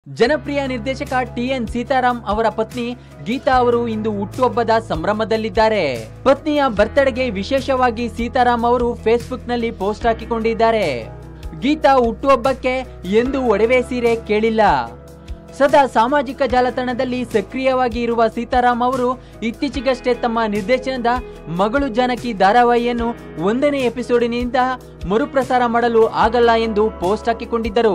ಜನಪ್ರಿಯ ನಿರ್ದೇಶಕ ಟಿ.ಎನ್. ಸೀತಾರಾಮ್ ಅವರ ಪತ್ನಿ ಗೀತಾ ಅವರು ಇಂದು ಹುಟ್ಟುಹಬ್ಬದ ಸಂಭ್ರಮದಲ್ಲಿದ್ದಾರೆ. ಪತ್ನಿಯ ಬರ್ತ್ಡೇಗೆ ವಿಶೇಷವಾಗಿ ಸೀತಾರಾಮ್ ಅವರು ಫೇಸ್ಬುಕ್ ನಲ್ಲಿ ಪೋಸ್ಟ್ ಹಾಕಿಕೊಂಡಿದ್ದಾರೆ. ಗೀತಾ ಹುಟ್ಟುಹಬ್ಬಕ್ಕೆ ಎಂದು ಒಡವೆ ಸೀರೆ ಕೇಳಿಲ್ಲ. ಸದಾ ಸಾಮಾಜಿಕ ಜಾಲತಾಣದಲ್ಲಿ ಸಕ್ರಿಯವಾಗಿ ಇರುವ ಸೀತಾರಾಮ್ ಅವರು ಇತ್ತೀಚೆಗಷ್ಟೇ ತಮ್ಮ ನಿರ್ದೇಶನದ ಮಗಳು ಜಾನಕಿ ಧಾರಾವಾಹಿಯನ್ನು 1ನೇ ಎಪಿಸೋಡಿನಿಂದ ಮರುಪ್ರಸಾರ ಮಾಡಲು ಆಗಲ್ಲ ಎಂದು ಪೋಸ್ಟ್ ಹಾಕಿಕೊಂಡಿದ್ದರು.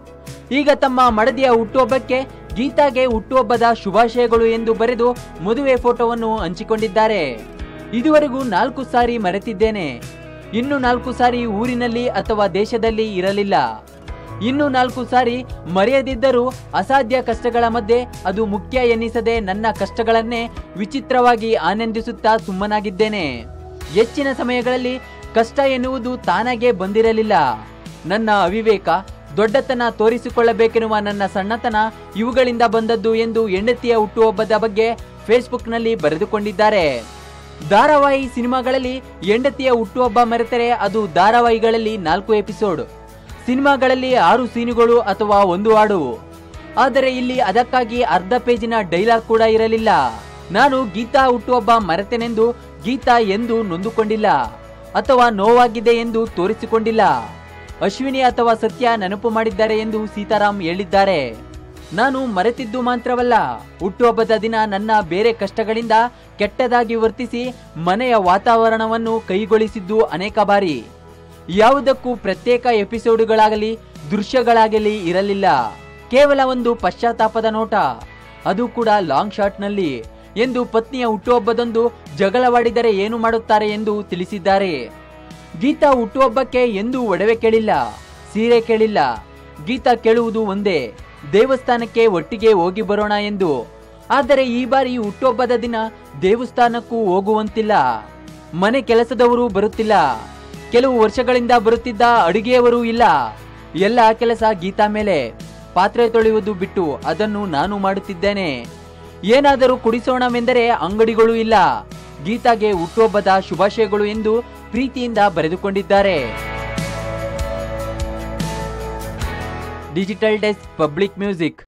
ಈಗ ತಮ್ಮ ಮಡದಿಯ ಹುಟ್ಟುಹಬ್ಬಕ್ಕೆ ಗೀತಾಗೆ ಹುಟ್ಟುಹಬ್ಬದ ಶುಭಾಶಯಗಳು ಎಂದು ಬರೆದು ಮದುವೆ ಫೋಟೋವನ್ನು ಹಂಚಿಕೊಂಡಿದ್ದಾರೆ. ಇದುವರೆಗೂ 4 ಸಾರಿ ಮರೆತಿದ್ದೇನೆ. ಇನ್ನು 4 ಸಾರಿ ಊರಿನಲ್ಲಿ ಅಥವಾ ದೇಶದಲ್ಲಿ ಇರಲಿಲ್ಲ. ಇನ್ನು 4 ಸಾರಿ ಮರೆಯದಿದ್ದರೂ ಅಸಾಧ್ಯ ಕಷ್ಟಗಳ ಮಧ್ಯೆ ಅದು ಮುಖ್ಯ ಎನ್ನಿಸದೆ ನನ್ನ ಕಷ್ಟಗಳನ್ನೇ ವಿಚಿತ್ರವಾಗಿ ಆನಂದಿಸುತ್ತಾ ಸುಮ್ಮನಾಗಿದ್ದೇನೆ. ಹೆಚ್ಚಿನ ಸಮಯಗಳಲ್ಲಿ ಕಷ್ಟ ಎನ್ನುವುದು ತಾನಾಗೆ ಬಂದಿರಲಿಲ್ಲ. ನನ್ನ ಅವಿವೇಕ, ದೊಡ್ಡತನ ತೋರಿಸಿಕೊಳ್ಳಬೇಕೆನ್ನುವ ನನ್ನ ಸಣ್ಣತನ ಇವುಗಳಿಂದ ಬಂದದ್ದು ಎಂದು ಹೆಂಡತಿಯ ಹುಟ್ಟುಹಬ್ಬದ ಬಗ್ಗೆ ಫೇಸ್ಬುಕ್ ನಲ್ಲಿ ಬರೆದುಕೊಂಡಿದ್ದಾರೆ. ಧಾರಾವಾಹಿ ಸಿನಿಮಾಗಳಲ್ಲಿ ಹೆಂಡತಿಯ ಹುಟ್ಟುಹಬ್ಬ ಮರೆತರೆ ಅದು ಧಾರಾವಾಹಿಗಳಲ್ಲಿ 4 ಎಪಿಸೋಡ್, ಸಿನಿಮಾಗಳಲ್ಲಿ 6 ಸೀನುಗಳು ಅಥವಾ 1 ಹಾಡು. ಆದರೆ ಇಲ್ಲಿ ಅದಕ್ಕಾಗಿ ಅರ್ಧ ಪೇಜಿನ ಡೈಲಾಗ್ ಕೂಡ ಇರಲಿಲ್ಲ. ನಾನು ಗೀತಾ ಹುಟ್ಟುಹಬ್ಬ ಮರೆತೆನೆಂದು ಗೀತಾ ಎಂದು ನೊಂದುಕೊಂಡಿಲ್ಲ ಅಥವಾ ನೋವಾಗಿದೆ ಎಂದು ತೋರಿಸಿಕೊಂಡಿಲ್ಲ. ಅಶ್ವಿನಿ ಅಥವಾ ಸತ್ಯ ನೆನಪು ಮಾಡಿದ್ದಾರೆ ಎಂದು ಸೀತಾರಾಮ್ ಹೇಳಿದ್ದಾರೆ. ನಾನು ಮರೆತಿದ್ದು ಮಾತ್ರವಲ್ಲ, ಹುಟ್ಟುಹಬ್ಬದ ದಿನ ನನ್ನ ಬೇರೆ ಕಷ್ಟಗಳಿಂದ ಕೆಟ್ಟದಾಗಿ ವರ್ತಿಸಿ ಮನೆಯ ವಾತಾವರಣವನ್ನು ಕೈಗೊಳಿಸಿದ್ದು ಅನೇಕ ಬಾರಿ. ಯಾವುದಕ್ಕೂ ಪ್ರತ್ಯೇಕ ಎಪಿಸೋಡುಗಳಾಗಲಿ ದೃಶ್ಯಗಳಾಗಲಿ ಇರಲಿಲ್ಲ. ಕೇವಲ ಒಂದು ಪಶ್ಚಾತ್ತಾಪದ ನೋಟ, ಅದು ಕೂಡ ಲಾಂಗ್ ಶಾಟ್ ನಲ್ಲಿ ಎಂದು ಪತ್ನಿಯ ಹುಟ್ಟುಹಬ್ಬದಂದು ಜಗಳವಾಡಿದರೆ ಏನು ಮಾಡುತ್ತಾರೆ ಎಂದು ತಿಳಿಸಿದ್ದಾರೆ. ಗೀತಾ ಹುಟ್ಟುಹಬ್ಬಕ್ಕೆ ಎಂದೂ ಒಡವೆ ಕೇಳಿಲ್ಲ, ಸೀರೆ ಕೇಳಿಲ್ಲ. ಗೀತಾ ಕೇಳುವುದು ಒಂದೇ, ದೇವಸ್ಥಾನಕ್ಕೆ ಒಟ್ಟಿಗೆ ಹೋಗಿ ಬರೋಣ ಎಂದು. ಆದರೆ ಈ ಬಾರಿ ಹುಟ್ಟುಹಬ್ಬದ ದಿನ ದೇವಸ್ಥಾನಕ್ಕೂ ಹೋಗುವಂತಿಲ್ಲ. ಮನೆ ಕೆಲಸದವರು ಬರುತ್ತಿಲ್ಲ. ಕೆಲವು ವರ್ಷಗಳಿಂದ ಬರುತ್ತಿದ್ದ ಅಡುಗೆಯವರು ಇಲ್ಲ. ಎಲ್ಲ ಕೆಲಸ ಗೀತಾ ಮೇಲೆ. ಪಾತ್ರೆ ತೊಳೆಯುವುದು ಬಿಟ್ಟು ಅದನ್ನು ನಾನು ಮಾಡುತ್ತಿದ್ದೇನೆ. ಏನಾದರೂ ಕುಡಿಸೋಣವೆಂದರೆ ಅಂಗಡಿಗಳು ಇಲ್ಲ. ಗೀತಾಗೆ ಹುಟ್ಟುಹಬ್ಬದ ಶುಭಾಶಯಗಳು ಎಂದು ಪ್ರೀತಿಯಿಂದ ಬರೆದುಕೊಂಡಿದ್ದಾರೆ. Digital desk, public music.